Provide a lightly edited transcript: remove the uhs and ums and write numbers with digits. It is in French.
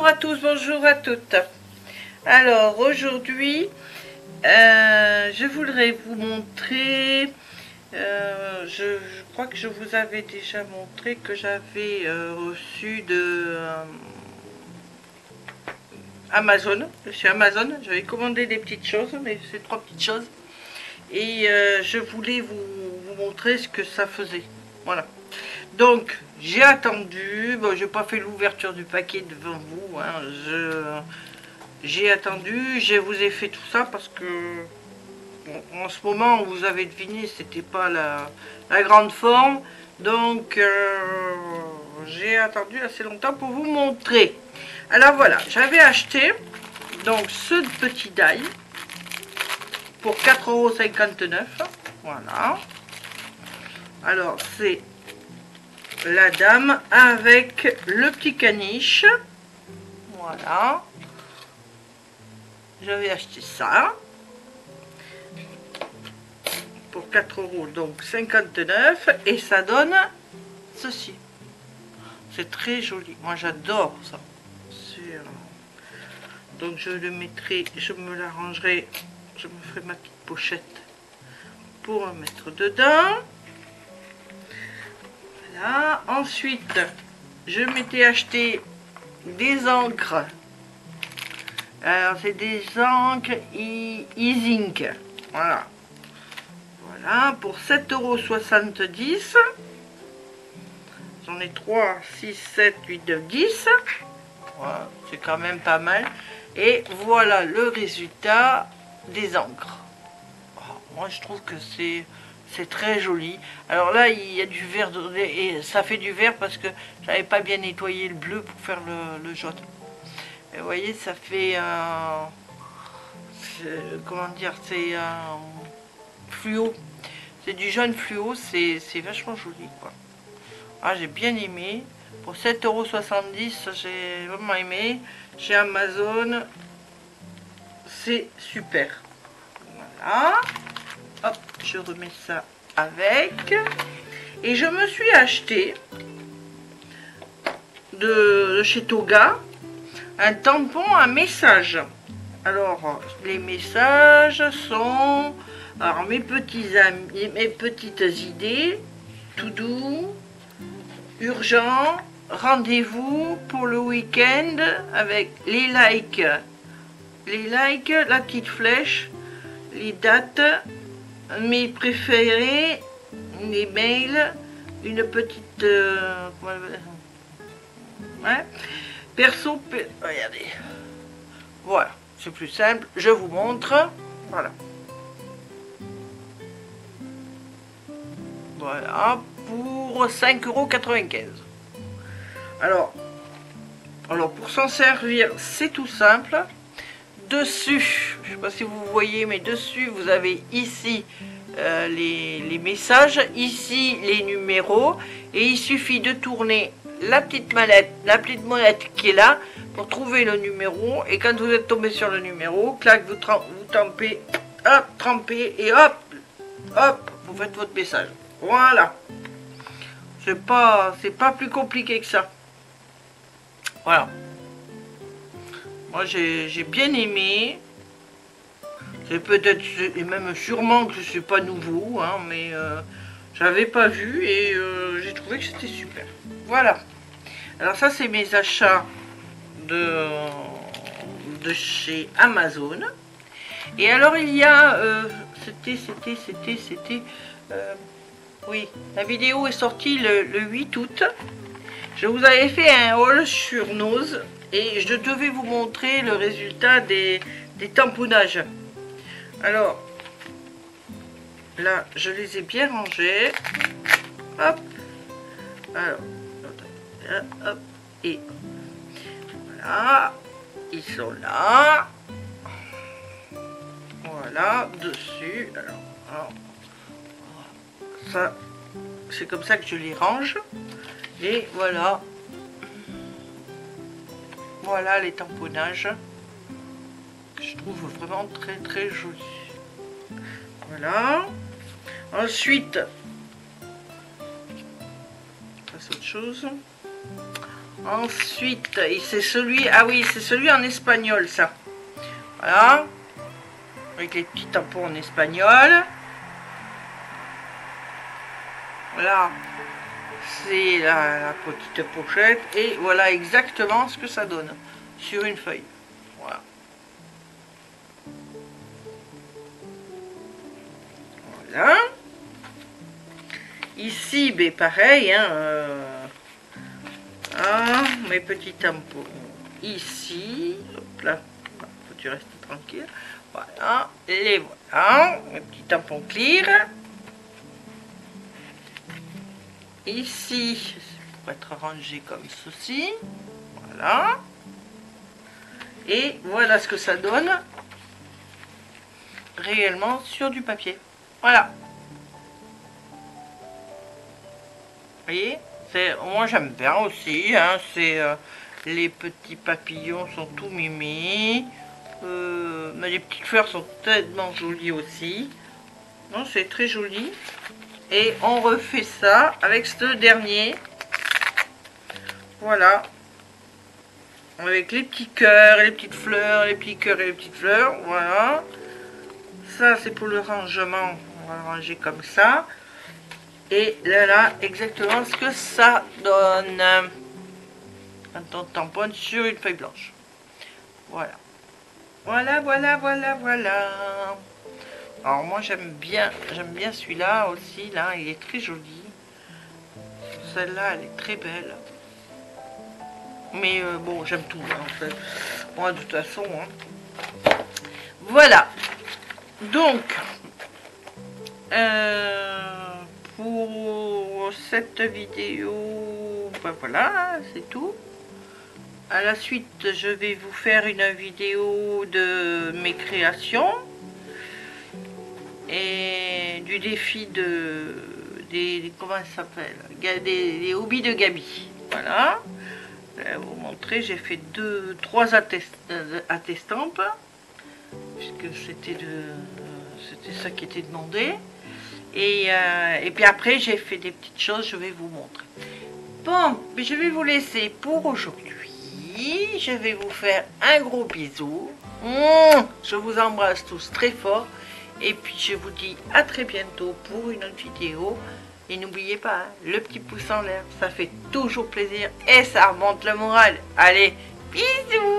à tous, bonjour à toutes. Alors aujourd'hui, je voudrais vous montrer, je crois que je vous avais déjà montré que j'avais reçu de Amazon, chez Amazon, j'avais commandé des petites choses, mais c'est 3 petites choses. Et je voulais vous montrer ce que ça faisait. Voilà. Donc, j'ai attendu. Bon, j'ai pas fait l'ouverture du paquet devant vous. Hein. J'ai attendu. Je vous ai fait tout ça parce que, bon, en ce moment, vous avez deviné, c'était pas la grande forme. Donc, j'ai attendu assez longtemps pour vous montrer. Alors voilà, j'avais acheté donc ce petit die pour 4,59 €. Voilà. Alors, c'est la dame avec le petit caniche. Voilà. J'avais acheté ça pour 4 €, donc 59, et ça donne ceci. C'est très joli. Moi, j'adore ça. Donc, je le mettrai, je me l'arrangerai, je me ferai ma petite pochette pour en mettre dedans. Voilà. Ensuite, je m'étais acheté des encres. Alors, c'est des encres e-ink. Voilà. Voilà, pour 7,70 €. J'en ai 3, 6, 7, 8, 9, 10. Voilà, c'est quand même pas mal. Et voilà le résultat des encres. Moi, je trouve que c'est très joli. Alors là, il y a du vert, et ça fait du vert parce que j'avais pas bien nettoyé le bleu pour faire le jaune. Et vous voyez, ça fait comment dire, c'est un fluo. C'est du jaune fluo, c'est vachement joli, quoi. Ah, j'ai bien aimé. Pour 7,70 €, j'ai vraiment aimé. Chez Amazon, c'est super. Voilà. Hop, je remets ça avec. Et je me suis acheté de chez Toga un tampon à message. Alors, les messages sont, alors, mes petits amis, mes petites idées, tout doux, urgent, rendez-vous pour le week-end avec les likes, la petite flèche, les dates, mes préférés, les mails, une petite ouais, perso, regardez, voilà, c'est plus simple, je vous montre, voilà, voilà, pour 5,95 €. Alors pour s'en servir, c'est tout simple. Dessus, je ne sais pas si vous voyez, mais dessus, vous avez ici les messages, ici les numéros, et il suffit de tourner la petite molette qui est là pour trouver le numéro, et quand vous êtes tombé sur le numéro, clac, vous trempez, hop, trempez, et hop, hop, vous faites votre message. Voilà. C'est pas plus compliqué que ça. Voilà. Moi, j'ai bien aimé. C'est peut-être, et même sûrement que c'est pas nouveau, hein, mais j'avais pas vu et j'ai trouvé que c'était super. Voilà. Alors ça, c'est mes achats de chez Amazon. Et alors, il y a, oui, la vidéo est sortie le 8 août. Je vous avais fait un haul sur Nose et je devais vous montrer le résultat des tamponnages. Alors, là, je les ai bien rangés. Hop. Alors, hop. Et voilà. Ils sont là. Voilà, dessus. Alors ça, c'est comme ça que je les range. Et voilà. Voilà les tamponnages que je trouve vraiment très très jolis. Voilà. Ensuite, on passe à autre chose. Ensuite, et c'est celui, ah oui, c'est celui en espagnol, ça. Voilà. Avec les petits tampons en espagnol. Là, c'est la petite pochette. Et voilà exactement ce que ça donne sur une feuille. Voilà. Voilà. Ici, ben pareil, hein, mes petits tampons ici. Hop là, faut que tu restes tranquille. Voilà, les voilà, mes petits tampons clear. Ici, pour être rangé comme ceci. Voilà. Et voilà ce que ça donne réellement sur du papier. Voilà. Vous voyez, moi j'aime bien aussi, hein, les petits papillons sont tout mimi, mais les petites fleurs sont tellement jolies aussi. Non, c'est très joli. Et on refait ça avec ce dernier. Voilà. Avec les petits cœurs, les petites fleurs, les petits cœurs et les petites fleurs. Voilà. Ça, c'est pour le rangement. On va le ranger comme ça. Et là, exactement ce que ça donne. Quand on tamponne sur une feuille blanche. Voilà. Voilà, voilà, voilà, voilà. Alors moi j'aime bien celui-là aussi. Là, il est très joli. Celle-là, elle est très belle. Mais bon, j'aime tout. Hein, en fait. Moi, de toute façon. Hein. Voilà. Donc, pour cette vidéo, ben voilà, c'est tout. À la suite, je vais vous faire une vidéo de mes créations et du défi des comment ça s'appelle, des hobbies de Gabi. Voilà. Je vais vous montrer, j'ai fait 3 attestampes puisque c'était ça qui était demandé. Et puis après, j'ai fait des petites choses, je vais vous montrer. Bon, mais je vais vous laisser pour aujourd'hui. Je vais vous faire un gros bisou. Je vous embrasse tous très fort. Et puis, je vous dis à très bientôt pour une autre vidéo. Et n'oubliez pas, hein, le petit pouce en l'air, ça fait toujours plaisir et ça remonte le moral. Allez, bisous!